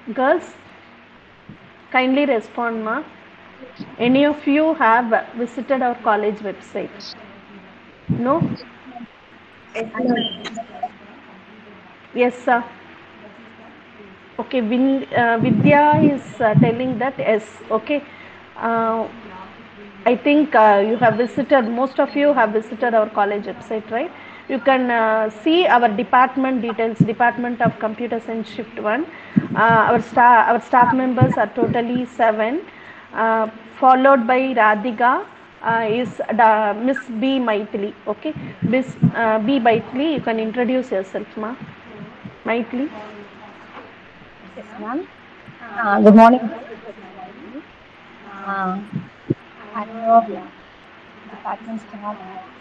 Girls, kindly respond, ma. Any of you have visited our college website? No? Yes, sir. Okay, Vidya is telling that yes. Okay. Uh, I think you have visited, most of you have visited our college website, right? You can see our department details, Department of Computer Science Shift 1. Our staff members are totally 7, uh, followed by Radhika, is Miss B. Maithili. Okay, Miss B. Maithili, you can introduce yourself, ma. Maithili. Yes, ma'am. Good morning, guys. Everybody. Uh, I'm your department staff.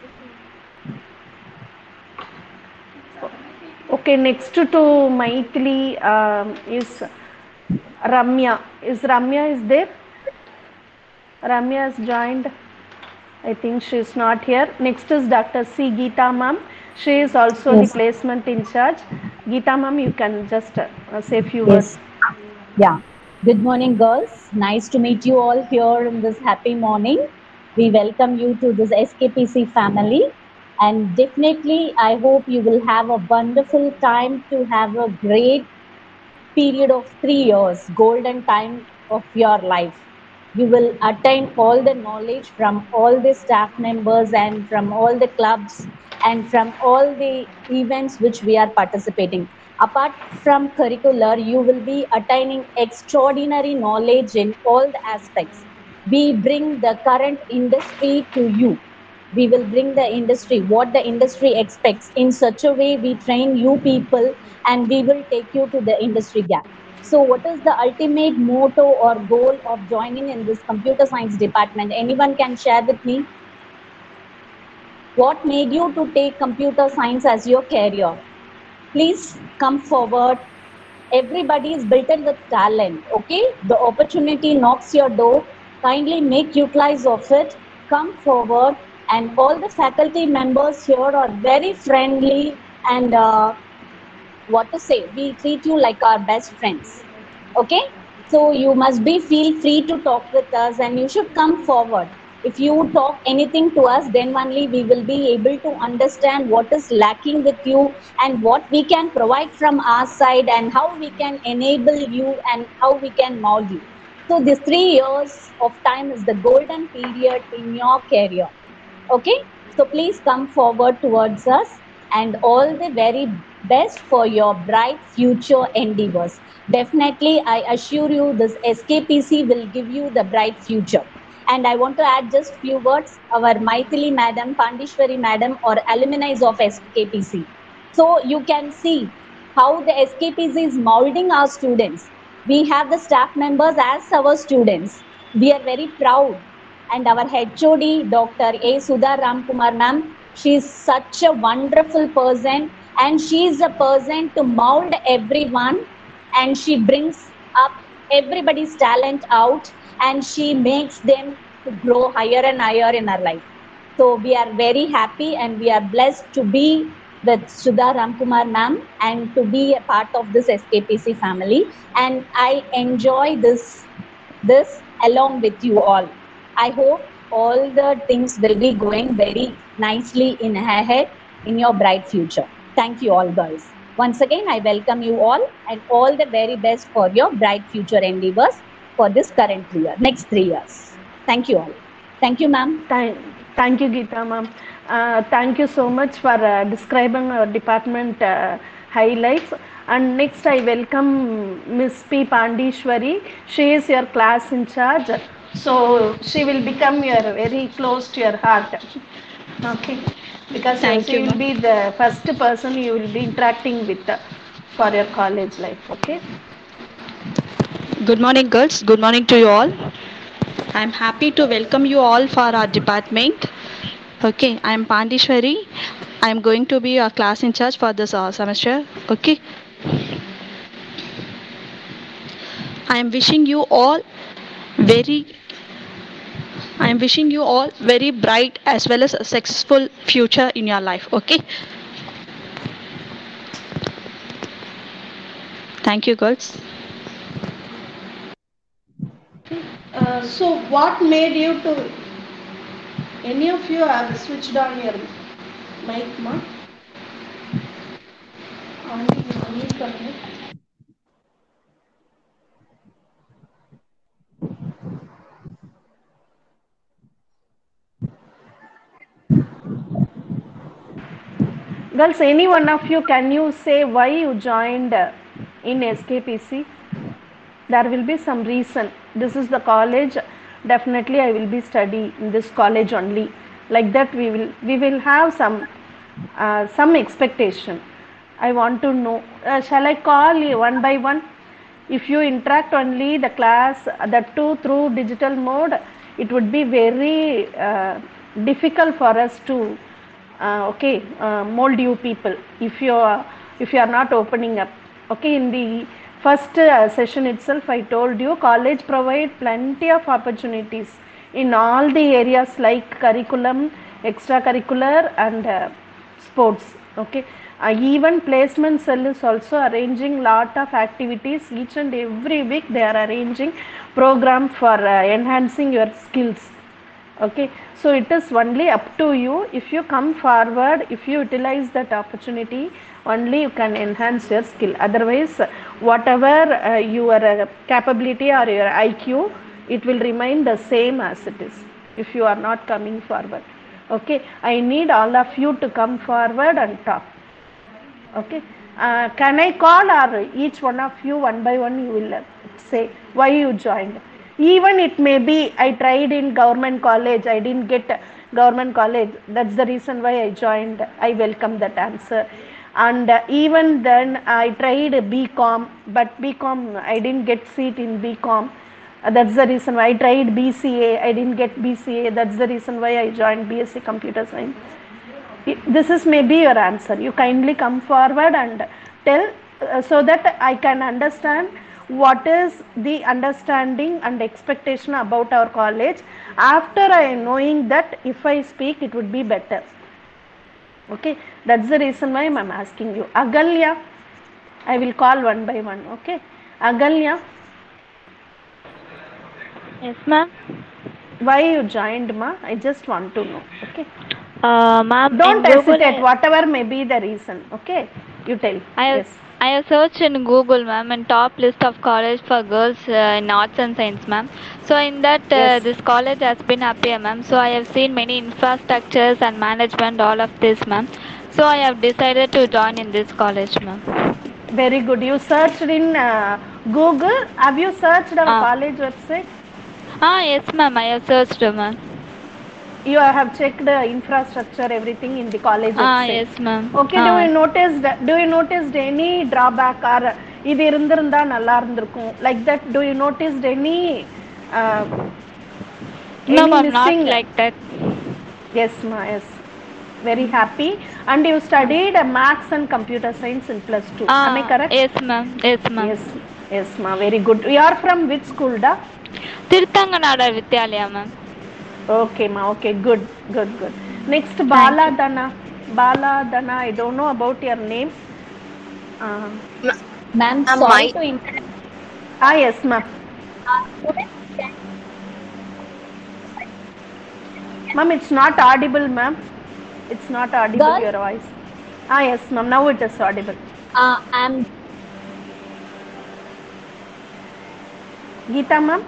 Okay, next to Maithili is Ramya. Is Ramya is there? Ramya has joined. I think she is not here. Next is Dr. C. Geeta ma'am. She is also the Yes, placement in charge. Geeta ma'am, you can just say a few words. yes, yeah. Good morning, girls. Nice to meet you all here in this happy morning. We welcome you to this SKPC family. And definitely, I hope you will have a wonderful time to have a great period of 3 years, golden time of your life. You will attain all the knowledge from all the staff members and from all the clubs and from all the events which we are participating. Apart from curricular, you will be attaining extraordinary knowledge in all the aspects. We bring the current industry to you. We will bring the industry what the industry expects. In such a way we train you people and we will take you to the industry gap. So what is the ultimate motto or goal of joining in this computer science department? Anyone can share with me? What made you to take computer science as your career? Please come forward. Everybody is built in with talent. Okay, the opportunity knocks your door. Kindly make utilize of it. Come forward. And all the faculty members here are very friendly and what to say, we treat you like our best friends. Okay, so you must be feel free to talk with us and you should come forward. If you talk anything to us, then only we will be able to understand what is lacking with you and what we can provide from our side and how we can enable you and how we can mold you. So this 3 years of time is the golden period in your career. Okay, so please come forward towards us and all the very best for your bright future endeavors. Definitely, I assure you, this SKPC will give you the bright future. And I want to add just few words. Our Maithili madam, Pandishwari madam, or alumni of SKPC. So you can see how the SKPC is molding our students. We have the staff members as our students. We are very proud, and our HOD, Dr. A. Sudha Ramkumar ma'am, she is such a wonderful person and she is a person to mold everyone and she brings up everybody's talent out and she makes them to grow higher and higher in our life. So we are very happy and we are blessed to be with Sudha Ramkumar ma'am and to be a part of this SKPC family. And I enjoy this along with you all. I hope all the things will be going very nicely in ahead in your bright future. Thank you all, girls. Once again, I welcome you all and all the very best for your bright future endeavors for this current year, next 3 years. Thank you all. Thank you, ma'am. Thank, thank you, Geeta ma'am. Thank you so much for describing our department highlights. And next, I welcome Miss P. Pandishwari. She is your class in charge. So she will become your very close to your heart. Okay, because Thank she you, will ma'am. be the first person you will be interacting with for your college life. Okay. Good morning, girls. Good morning to you all. I'm happy to welcome you all for our department. Okay, I'm Pandishwari. I'm going to be a class in charge for this semester. Okay, I'm wishing you all very. I'm wishing you all very bright as well as a successful future in your life. Okay, thank you, girls. So what made you to, any of you have switched on your mic, ma? On it. Girls, any one of you, can you say why you joined in SKPC? There will be some reason. This is the college. Definitely, I will be study in this college only. Like that, we will have some expectation. I want to know. Shall I call you one by one? If you interact only the class, that too through digital mode, it would be very difficult for us to mold you people if you are not opening up. Okay, in the first session itself I told you college provide plenty of opportunities in all the areas like curriculum, extracurricular and sports. Okay, even placement cell is also arranging lot of activities. Each and every week they are arranging program for enhancing your skills. Okay, so it is only up to you. If you come forward, if you utilize that opportunity, only you can enhance your skill. Otherwise, whatever your capability or your IQ, it will remain the same as it is if you are not coming forward. Okay, I need all of you to come forward and talk. Okay, can I call, or each one of you one by one you will say why you joined? Even it may be I tried in government college, I didn't get government college, that's the reason why I joined. I welcome that answer. And even then I tried BCom, but BCom I didn't get seat in BCom. That's the reason why I tried BCA, I didn't get BCA. That's the reason why I joined BSc Computer Science. This is maybe your answer. You kindly come forward and tell so that I can understand what is the understanding and expectation about our college. After I knowing that, if I speak, it would be better. Okay, that's the reason why I am asking you. Agalya, I will call one by one. Okay, Agalya. Yes, ma'am. Why you joined, ma? I just want to know. Okay. Ma'am, don't hesitate, whatever may be the reason. Okay, you tell. I have searched in Google, ma'am, and top list of college for girls in arts and science, ma'am. So in that, this college has been appear, ma'am. So I have seen many infrastructures and management, all of this, ma'am. So I have decided to join in this college, ma'am. Very good. You searched in Google. Have you searched our college website? Yes, ma'am. I have searched, ma'am. You have checked the infrastructure, everything in the college website. Yes, ma'am. Okay, do you notice any drawback or இது இருந்திருந்தா நல்லா இருந்திருக்கும், like that? Do you notice any no, ma'am, not like that. Yes, ma, yes. Very happy. And you studied maths and computer science in +2. Am I correct? Yes, ma'am. Yes, ma'am. Yes, ma. Very good. You are from which school, da? Tirthanganada Vidyalaya, ma'am. Okay, ma. Okay, good. Next, Baladana. Baladana, I don't know about your name. Ma'am, sorry to interrupt. Yes, ma'am. Ma'am, it's not audible, ma'am. It's not audible, your voice. Yes, ma'am. Now it is audible. I'm Geeta, ma'am.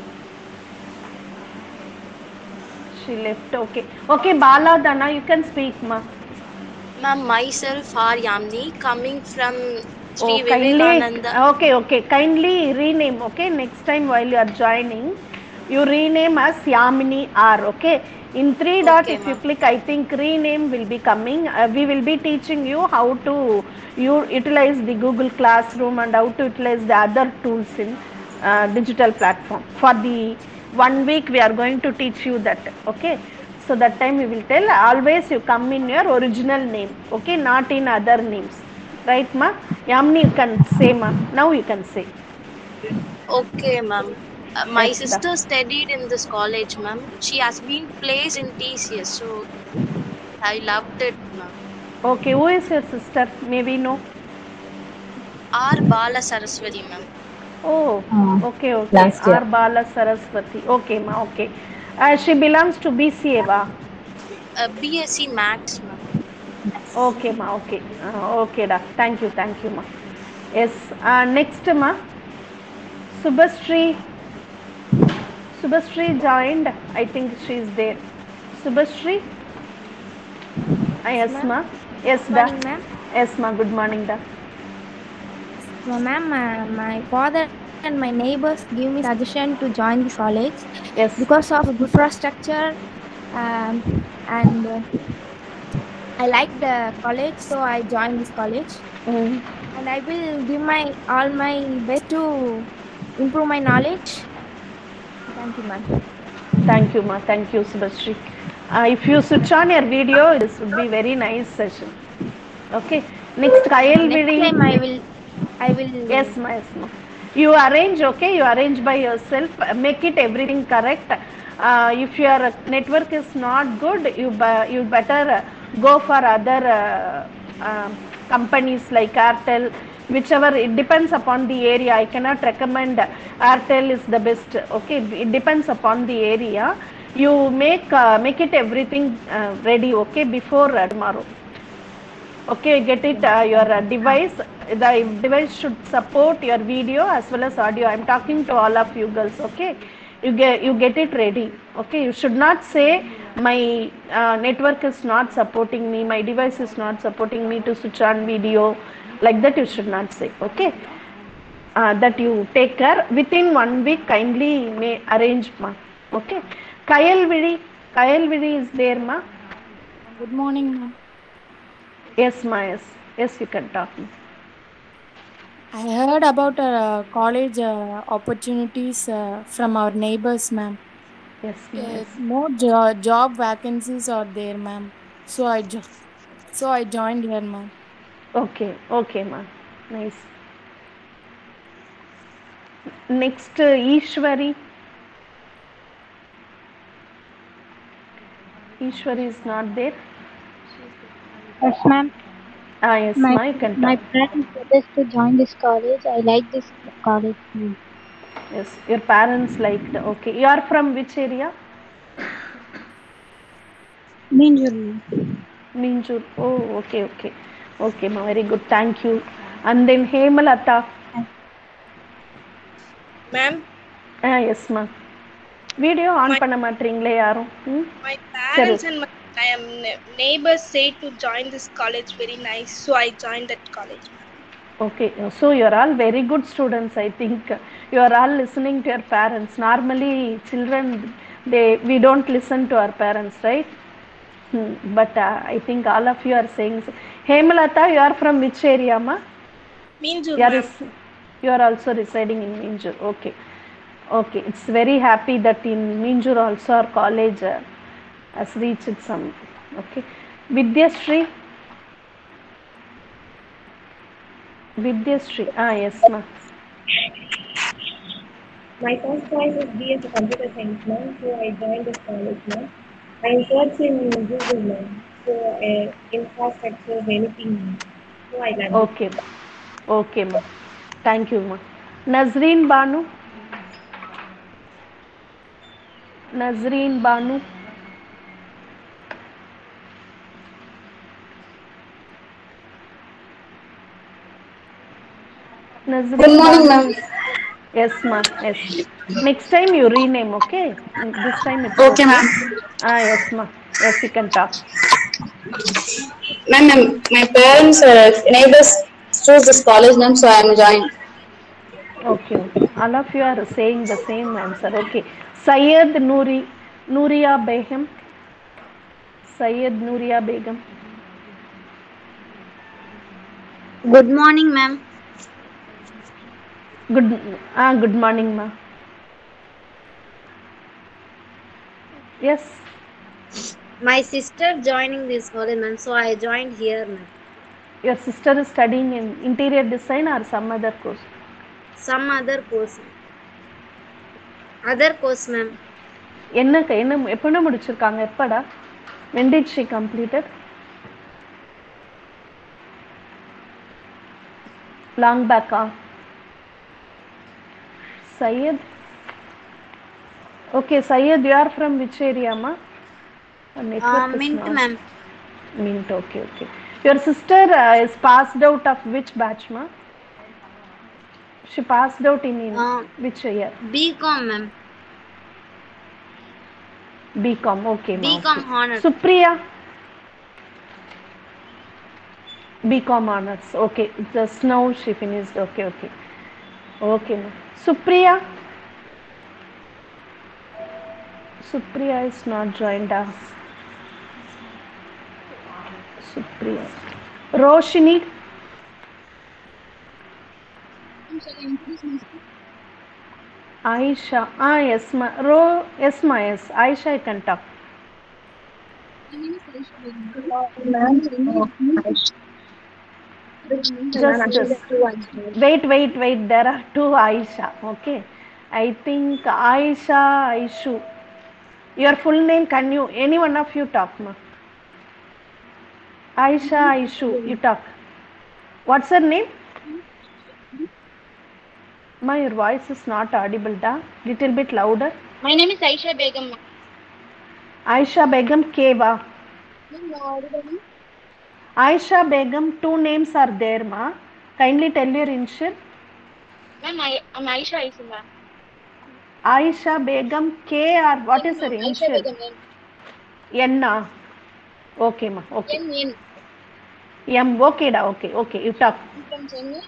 She left. Okay, Baladana, you can speak, ma'am. Ma'am, myself R. Yamni, coming from Sri Vivekananda. Okay. Kindly rename. Okay, next time while you are joining, you rename as Yamini R. Okay. In 3 dot, if you click, I think rename will be coming. We will be teaching you how to utilize the Google Classroom and how to utilize the other tools in digital platform. For the 1 week, we are going to teach you that. Okay. So that time we will tell, always you come in your original name. Okay, not in other names. Right, ma? Yamni, you can say, ma. Now you can say. Okay, ma'am. My sister studied in this college, ma'am. She has been placed in TCS, so I loved it, ma'am. Okay, who is your sister? May we know? R. Bala Saraswati, ma'am. Oh, okay, okay. last year. R. Bala Saraswati. Okay, ma, okay. She belongs to BCA, va? BSc Maths, ma'am. Okay, ma, okay. Okay, da. Thank you, ma. Yes, next, ma. Subhastri. Subhastri joined. I think she's there. Subhastri? Yes, ma. Yes, da. Morning, ma'am. Yes, ma. Good morning, da. Ma'am, my father and my neighbors give me suggestion to join this college Yes. because of infrastructure, and I like the college, so I joined this college. Mm. And I will give all my best to improve my knowledge. Thank you, ma'am. Thank you, ma. Thank you, Subhastri. If you switch on your video, this would be very nice session. Okay. Next, Kayal Next Vidi. time I will. Yes, ma. Yes, ma. You arrange, okay? You arrange by yourself. Make it everything correct. If your network is not good, you better go for other companies like Airtel, whichever. It depends upon the area. I cannot recommend Airtel is the best. Okay, it depends upon the area. You make it everything ready. Okay, before tomorrow. Okay, get it your device. The device should support your video as well as audio. I'm talking to all of you girls. Okay, you get it ready. Okay, you should not say my network is not supporting me, my device is not supporting me to switch on video. Like that you should not say. Okay, that you take care. Within 1 week, kindly may arrange, ma. Okay, Kayal Vidi is there, ma. Good morning, ma'am. Yes, ma. Yes, you can talk. I heard about college opportunities from our neighbors, ma'am. Yes, yes. More job vacancies are there, ma'am. So I joined here, ma'am. Okay, ma. Nice. Next, Ishwari. Ishwari is not there. Yes, ma'am. Yes, ma. You can My talk. parents suggest to join this college. I like this college, ma'am. Yes, your parents liked. Okay, you are from which area? Minjur, ma'am. Minjur. Oh, okay, ma. Very good. Thank you. And then Hemalata. Ma'am. Yes, ma. Video on பண்ண மாட்டீங்களே யாரும்? My parents and my neighbors say to join this college very nice, so I joined that college. Okay, so you are all very good students. I think you are all listening to your parents. Normally, children we don't listen to our parents, right? But I think all of you are saying so. Hemalata, you are from which area, ma? Minjur. You are also residing in Minjur. Okay, it's very happy that in Minjur also our college has reached some. Okay, Vidyashree. Yes, ma. My first choice is BS Computer Science, ma'am. So I joined this college, ma'am. I searched in Google, ma'am. So infrastructure, anything, ma'am. So I learned. Okay, ma. Thank you, ma. Nazreen Banu. Good morning, ma'am. Yes, ma. Yes. Next time you rename, okay? This time it's okay, ma'am. Yes, ma. Yes, you can talk. Ma'am, my parents neighbors choose this college, ma'am, so I am joined. Okay. All of you are saying the same answer. Okay. Syed Nuria Begum. Good morning, ma'am. Good morning, ma. Yes. My sister joining this college, ma'am, so I joined here, ma'am. Your sister is studying in interior design or some other course? Some other course. Other course, ma'am. எப்ப முடிச்சிருக்காங்க? எப்படா? When did she completed? Long back. Syed. Okay, Syed, you are from which area, ma? Network is Mint, not. ma'am. Mint, okay, okay. Your sister is passed out of which batch, ma? She passed out in which year? BCom, ma'am. BCom, okay, ma. BCom Okay. honors. Supriya. BCom honors, okay. Just now she finished, okay, okay. Okay, ma. Supriya. Supriya is not joined us. Supriya. Roshini. Aisha. Ah, yes, ma. Yes, ma. Yes. Aisha, you can talk. Just wait. There are two Aisha. Okay. I think Aisha, Aishu. Your full name, can you, any one of you talk, ma? Aisha, Aishu, you talk. What's her name? Ma, your voice is not audible, da. Little bit louder. My name is Aisha Begum. Aisha Begum Keva. Aisha Begum, two names are there, ma. Kindly tell your initial. Ma'am, I'm Aisha Aisha, ma'am. Aisha Begum K or what is her initial? Aisha Begum, ma'am. N. Okay, ma. Okay. N. M. Okay, da. Okay. Okay. You talk. I'm from Chennai.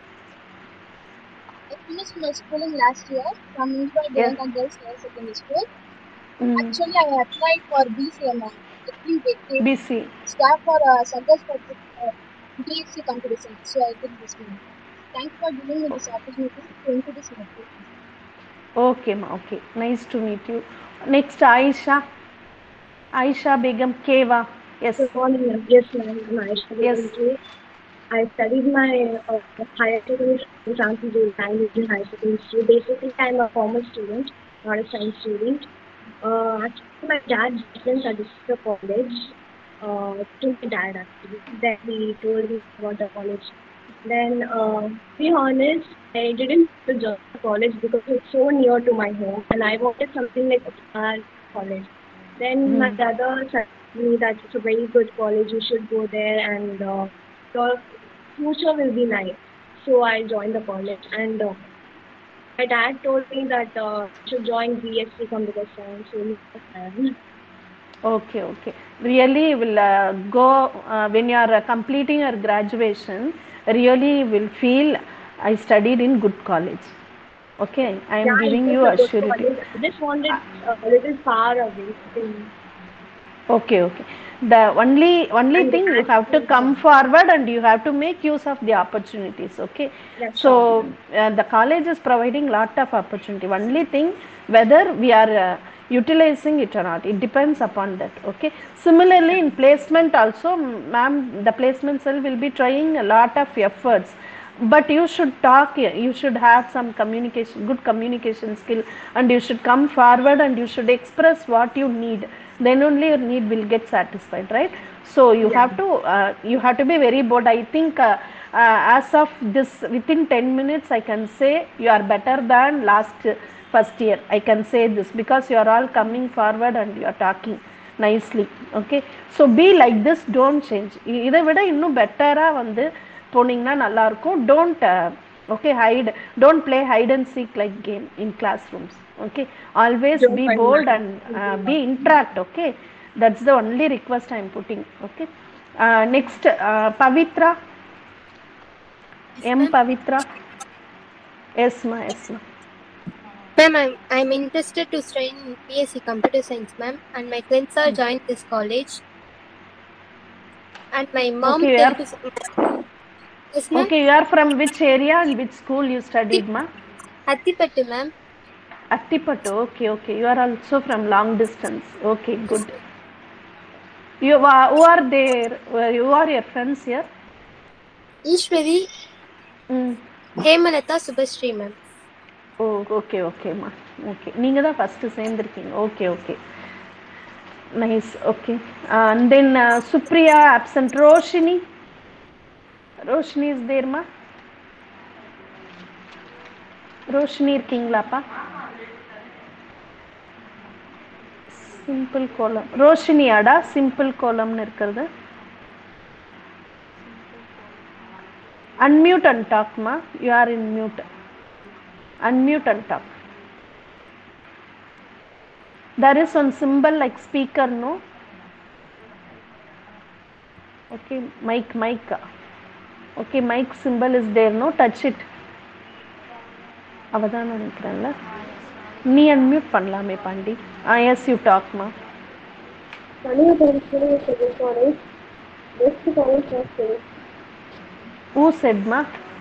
I finished my schooling last year from Municipal Goenka Girls Higher Secondary School. Actually, I applied for BCM, ma'am. BC. Staff for subjects for BSc Computer Science. So I did this one. Thanks for giving me this opportunity to introduce myself. Okay, ma. Okay. Nice to meet you. Next, Aisha. Aisha Begum Keva. Yes. Good morning, ma'am. Yes, ma'am. I'm Aisha Begum K. I studied my higher secondary school in Transit Language in higher secondary school. Basically, I'm a commerce student, not a science student. Actually, my dad just suggested the college to my dad, actually. Then he told me about the college. Then, to be honest, I didn't join the college because it's so near to my home and I wanted something like a college. Then my brother said to me that it's a very good college, you should go there and your future will be nice. So I joined the college and my dad told me that I should join BSc Computer Science. So Okay, okay. Really will go when you are completing your graduation, really will feel I studied in good college. Okay, I am giving you a surety. I just wanted a little far away. Okay, okay. The only thing you have to come forward and you have to make use of the opportunities. Okay. Yes, so the college is providing lot of opportunity. Only thing whether we are utilizing it or not, it depends upon that. Okay. Similarly, in placement also, ma'am, the placement cell will be trying a lot of efforts. But you should talk, you should have some communication, good communication skill, and you should come forward and you should express what you need. Then only your need will get satisfied, right? So you have to be very bold. I think as of this, within 10 minutes, I can say you are better than first year. I can say this because you are all coming forward and you are talking nicely. Okay, so be like this, don't change. இதை விட இன்னும் பெட்டரா வந்து போனீங்கன்னா நல்லா இருக்கும். Don't play hide and seek like game in classrooms. Okay, always be bold and be interact. Okay, that's the only request I am putting. Okay, next Pavitra. Pavitra. Yes ma. Ma'am, I'm interested to study in BSc Computer Science, ma'am, and my friends are joined this college. And my mom Yes, ma'am. Okay, you are from which area and which school you studied, ma? Attipattu, ma'am. Attipattu, okay. You are also from long distance. Okay, good. Who are there? Who are your friends here? Ishwari, Hemalata, Subhasri, ma'am. Oh, okay, ma. Okay, நீங்க தான் first சேர்ந்திருக்கீங்க. Okay. Nice, okay. And then Supriya absent. Roshini is there, ma? Roshini இருக்கீங்களாப்பா? Simple கோலம் ரோஷினியாடா simple கோலம்னு இருக்கிறது? Unmute and talk, ma. You are in mute. Unmute and talk. There is one symbol like speaker, no? Okay, mic. Okay, mic symbol is there, no? Touch it. அவதான் நினைக்கிறேன்ல. நீ unmute பண்ணலாமே Pandi. Yes, you talk, ma. Who said, ma?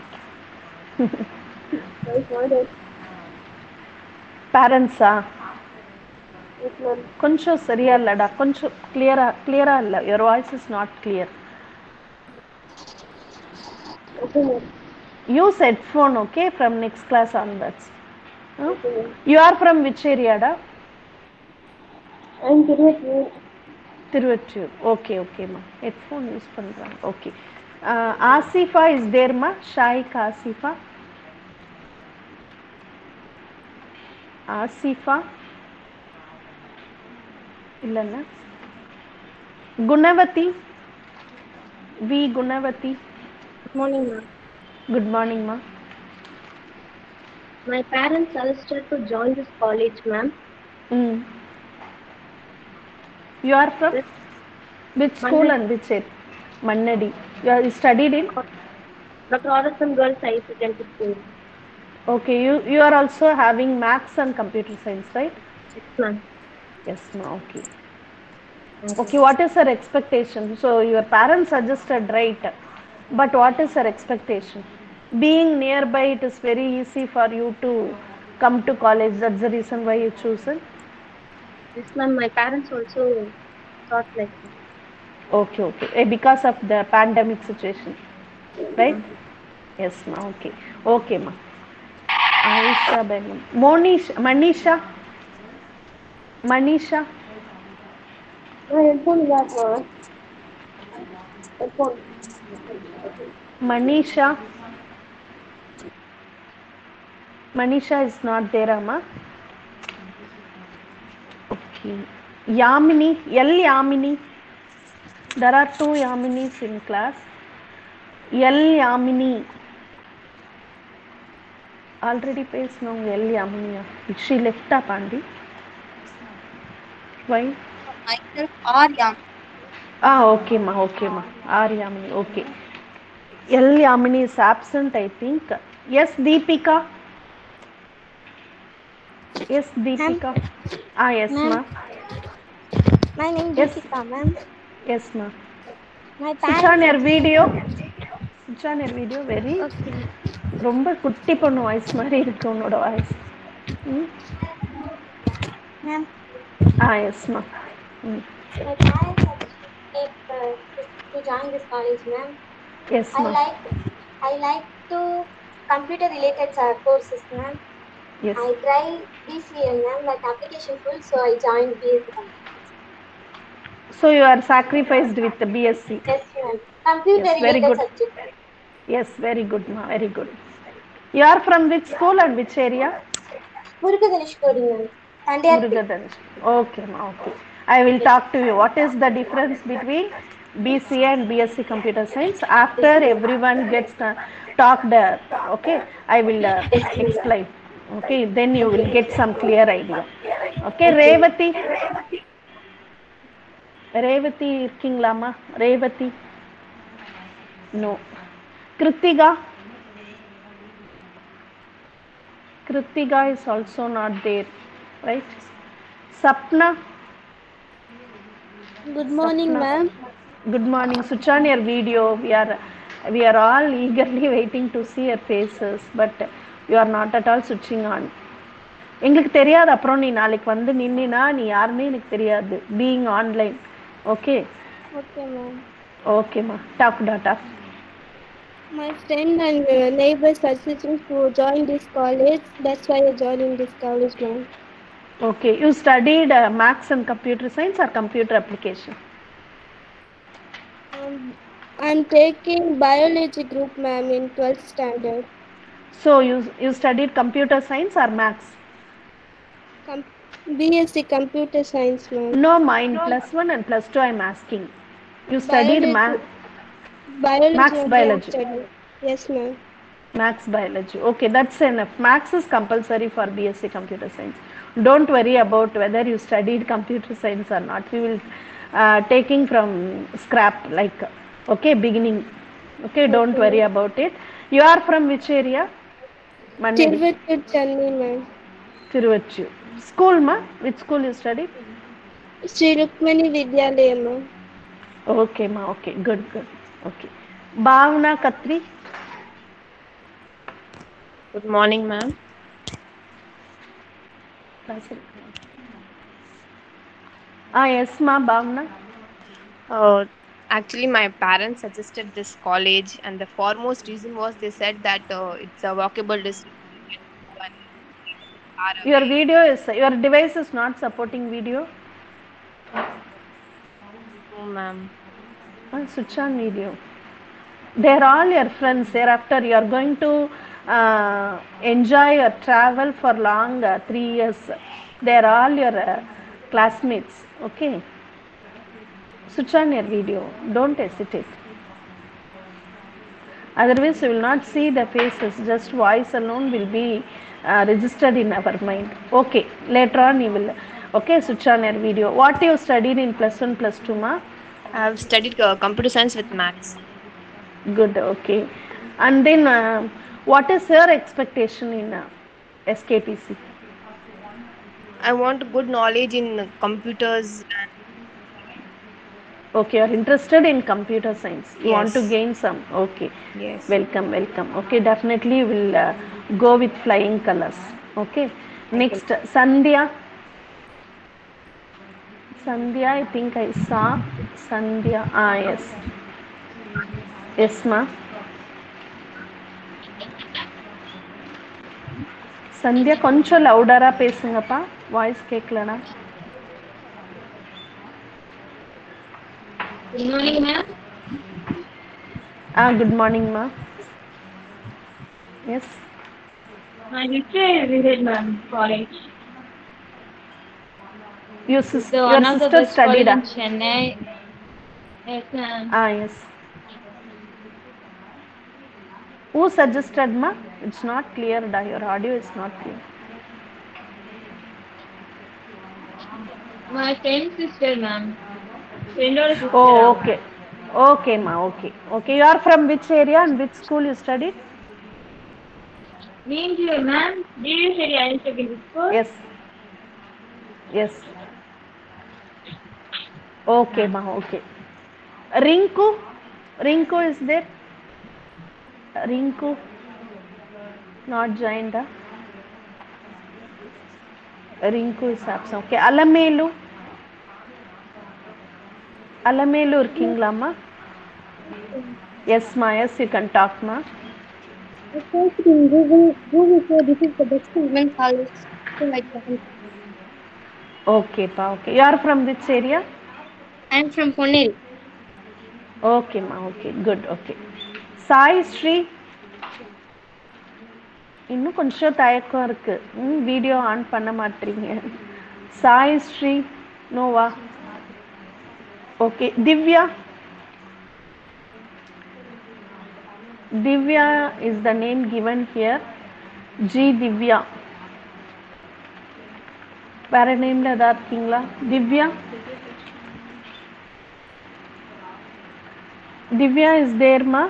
Parents, கொஞ்சம் சரியா இல்லடா, கொஞ்சம் clear-ஆ இல்ல. Your voice is not clear. Okay, ma'am. Use headphone, okay, from next class onwards. Okay. You are from which area, da? I am Tiruvachur. Okay, ma. Headphone use பண்றாங்க. Okay. Asifa is there, ma? Shaik Asifa. Asifa. இல்லைன்னா Gunavati. V. Gunavati. Good morning, ma'am. Good morning, ma. My parents suggested to join this college, ma'am. You are from which school and which area? Mannadi. You studied in? Dr. Orison Girls High Secondary School. Okay, you are also having maths and computer science, right? Yes, ma'am. Yes, ma'am. Okay. Okay, what is your expectation? So your parents suggested, right? But what is your expectation? Being nearby, it is very easy for you to come to college. That's the reason why you chosen? Yes, ma'am. My parents also thought like that. Okay. Because of the pandemic situation, right? Yes, ma'am. Okay, ma'am. Aisha, Manisha. My headphone is that, ma'am. Headphone. Manisha is not there, amma. Okay. Yamini, L Yamini. There are 2 Yaminis in class. L Yamini. Already பேசணும் L Yamini. She left up, Pandi. Why? Myself R Yamini. Okay, ma. R Yamini. Okay. L Yamini is absent, I think. Yes, Deepika. Yes, Deepika. Yes, ma. My name is Deepika, ma'am. Yes, ma. My Switch on your video. Very. Okay. ரொம்ப குட்டி பொண்ணு voice மாதிரி இருக்கு உன்னோட voice. Ma'am. Yes, ma. My parents suggested to join this college, ma'am. Yes, ma. I like to computer related courses, ma'am. Yes. I tried BCA, ma'am, but application full, so I joined BSc. So you are sacrificed with the BSc. Yes, ma'am. Computer related subject. Yes, very good, ma. Very good. You are from which school and which area? Murugadhaneshwari, ma'am. Okay, ma. Okay. I will talk to you. What is the difference between BCA and BSc Computer Science? After everyone gets talked, okay, I will explain. Okay, then you will get some clear idea. Okay, Revati. Revati இருக்கீங்களா அம்மா? Revati. No. Kritika is also not there, right? Sapna. Good morning, ma'am. Good morning. Switch on your video. We are all eagerly waiting to see your faces, but you are not at all switching on. எங்களுக்கு தெரியாது, அப்புறம் நீ நாளைக்கு வந்து நின்னா நீ யாருன்னு எனக்கு தெரியாது. Being online. Okay? Okay, ma'am. Okay, ma. Talk. My friend and neighbors suggested to join this college. That's why I joined in this college, ma'am. Okay. You studied maths and computer science or computer application? I'm taking biology group, ma'am, in 12th standard. So you studied computer science or maths? BSc Computer Science, ma'am. No, mine +1 and +2 I'm asking. You studied Biology maths only biology. Yes, ma'am. Maths biology. Okay, that's enough. Maths is compulsory for BSc Computer Science. Don't worry about whether you studied computer science or not. We will taking from scrap, like, okay, beginning. Okay, don't worry about it. You are from which area? Tiruvachur, Chennai, ma'am. Tiruvachur. School, ma? Which school you studied? Sri Rukmani Vidyalaya, ma'am. Okay, ma. Okay, good. Okay. Bhavna Khatri. Good morning, ma'am. Yes, ma, Bhavna. Actually, my parents suggested this college, and the foremost reason was they said that it's a walkable distance. Your device is not supporting video. No, ma'am. Switch on video. They're all your friends. Thereafter, you are going to enjoy your travel for long 3 years. They're all your classmates. Okay. Switch on your video. Don't hesitate. Otherwise, you will not see the faces. Just voice alone will be registered in our mind. Okay. Later on, you will. Okay. Switch on your video. What you studied in +1, +2, ma? I have studied computer science with maths. Good. Okay. And then, what is your expectation in SKPC? I want good knowledge in computers. Okay, you are interested in computer science. You want to Yes. gain some. Okay. Yes. Welcome. Okay, definitely you will go with flying colors. Okay. Next, Sandhya. Sandhya, I think I saw Sandhya. Yes. Yes, ma. Sandhya, கொஞ்சம் louder-ஆ பேசுங்கப்பா. Voice கேட்கலனா. Good morning, ma'am. Good morning, ma. Yes. My sister visited, ma'am, college. Your One sister of the best studied. college in Chennai. Yes, ma'am. Yes. Who suggested, ma? It's not clear. Your audio is not clear. My friend's sister, ma'am. Friend or sister. Oh, okay. Okay, ma. Okay. You are from which area and which school you studied? Me and you, ma'am. Did you study higher secondary school? Yes. Okay, ma. Okay. Rinku is there? Rinku not joined. Rinku is absent. Okay. Alamelu இருக்கீங்களா ma? Yes, ma. Yes, you can talk, ma. I searched in Google said this is the best women's college. So I joined. Okay, pa. Okay. You are from which area? I am from Ponneri. Okay, ma. Okay. Good. Okay. Sai Sri. இன்னும் கொஞ்சம் தயக்கம் இருக்கு. Video on பண்ண மாட்டீங்க. Sai Sri Noah. Okay. Divya is the name given here. G Divya. வேற நேம்ல ஏதாவது இருக்கீங்களா? Divya is there, ma?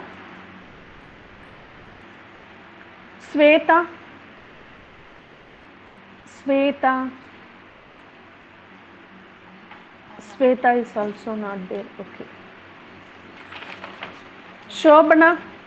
Sweta is also not there. Okay. Shobana.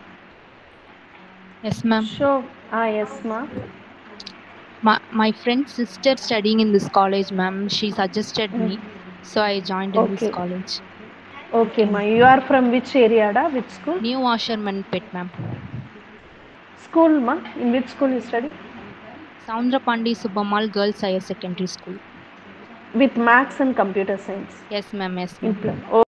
Yes, ma'am. Yes, ma. My friend's sister studying in this college, ma'am. She suggested me, so I joined in this college. Okay, ma. You are from which area, da? Which school? New Washermanpet, ma'am. School, ma? In which school you study? Soundrapandi Subbamal Girls Higher Secondary School. With maths and computer science? Yes, ma'am. Yes, ma'am.